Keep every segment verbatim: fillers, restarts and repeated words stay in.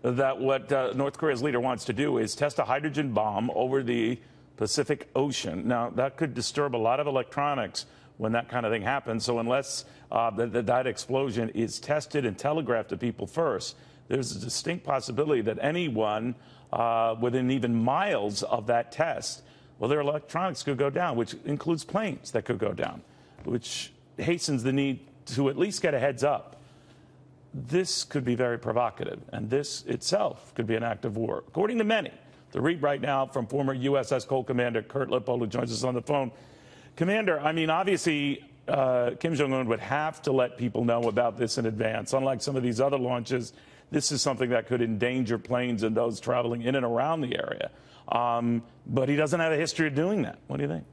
that what uh, North Korea's leader wants to do is test a hydrogen bomb over the Pacific Ocean. Now, that could disturb a lot of electronics when that kind of thing happens. So unless uh, that, that explosion is tested and telegraphed to people first, there's a distinct possibility that anyone uh, within even miles of that test, well, their electronics could go down, which includes planes that could go down, which hastens the need to at least get a heads up. This could be very provocative, and this itself could be an act of war, according to many. The read right now from former U S S Cole Commander Kurt Lippold, who joins us on the phone. Commander, I mean, obviously, uh, Kim Jong-un would have to let people know about this in advance. Unlike some of these other launches, this is something that could endanger planes and those traveling in and around the area. Um, but he doesn't have a history of doing that. What do you think?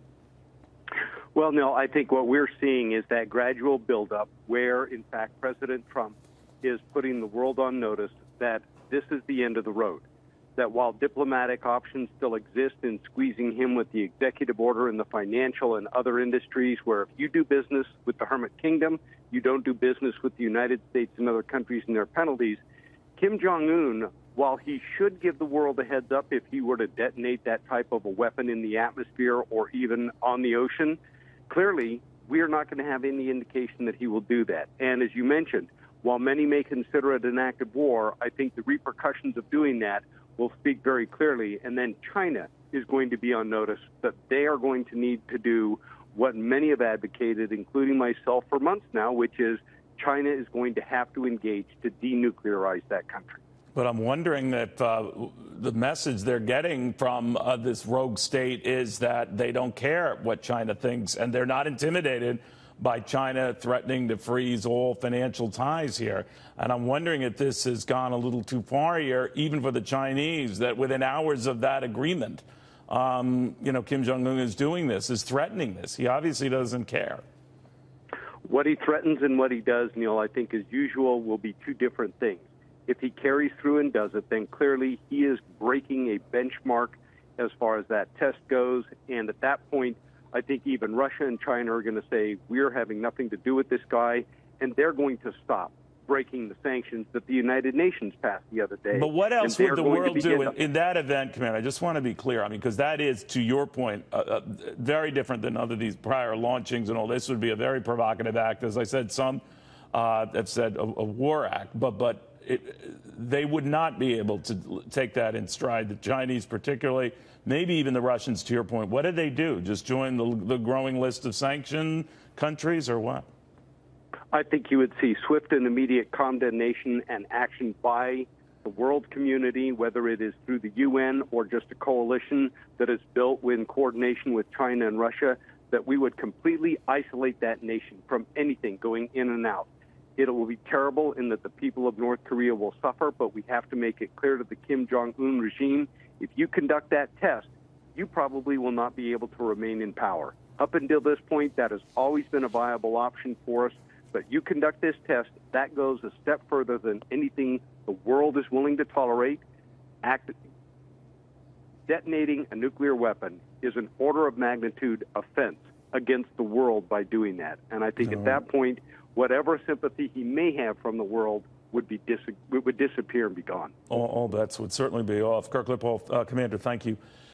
Well, no, I think what we're seeing is that gradual buildup where, in fact, President Trump is putting the world on notice that this is the end of the road, that while diplomatic options still exist in squeezing him with the executive order in the financial and other industries where if you do business with the Hermit Kingdom, you don't do business with the United States and other countries and their penalties, Kim Jong-un, while he should give the world a heads up if he were to detonate that type of a weapon in the atmosphere or even on the ocean, clearly we are not going to have any indication that he will do that. And as you mentioned, while many may consider it an act of war, I think the repercussions of doing that will speak very clearly. And then China is going to be on notice that they are going to need to do what many have advocated, including myself, for months now, which is China is going to have to engage to denuclearize that country. But I'm wondering if uh, the message they're getting from uh, this rogue state is that they don't care what China thinks, and they're not intimidated by China threatening to freeze all financial ties here. And I'm wondering if this has gone a little too far here, even for the Chinese, that within hours of that agreement, um, you know, Kim Jong-un is doing this, is threatening this. He obviously doesn't care. What he threatens and what he does, Neil, I think as usual will be two different things. If he carries through and does it, then clearly he is breaking a benchmark as far as that test goes. And at that point, I think even Russia and China are going to say, we're having nothing to do with this guy, and they're going to stop breaking the sanctions that the United Nations passed the other day. But what else would the world do in, to... in that event, Commander? I just want to be clear. I mean, because that is, to your point, uh, uh, very different than other these prior launchings and all. This would be a very provocative act. As I said, some uh, have said a, a war act, but but it, they would not be able to take that in stride. The Chinese particularly, maybe even the Russians, to your point. What did they do? Just join the, the growing list of sanctioned countries, or what? I think you would see swift and immediate condemnation and action by the world community, whether it is through the U N or just a coalition that is built in coordination with China and Russia, that we would completely isolate that nation from anything going in and out. It will be terrible in that the people of North Korea will suffer, but we have to make it clear to the Kim Jong-un regime, if you conduct that test, you probably will not be able to remain in power. Up until this point, that has always been a viable option for us. But you conduct this test, that goes a step further than anything the world is willing to tolerate. Act, detonating a nuclear weapon is an order of magnitude offense against the world by doing that. And I think no. at that point, whatever sympathy he may have from the world would be dis would disappear and be gone. All, all bets would certainly be off. Kirk Lippold, uh, Commander, thank you.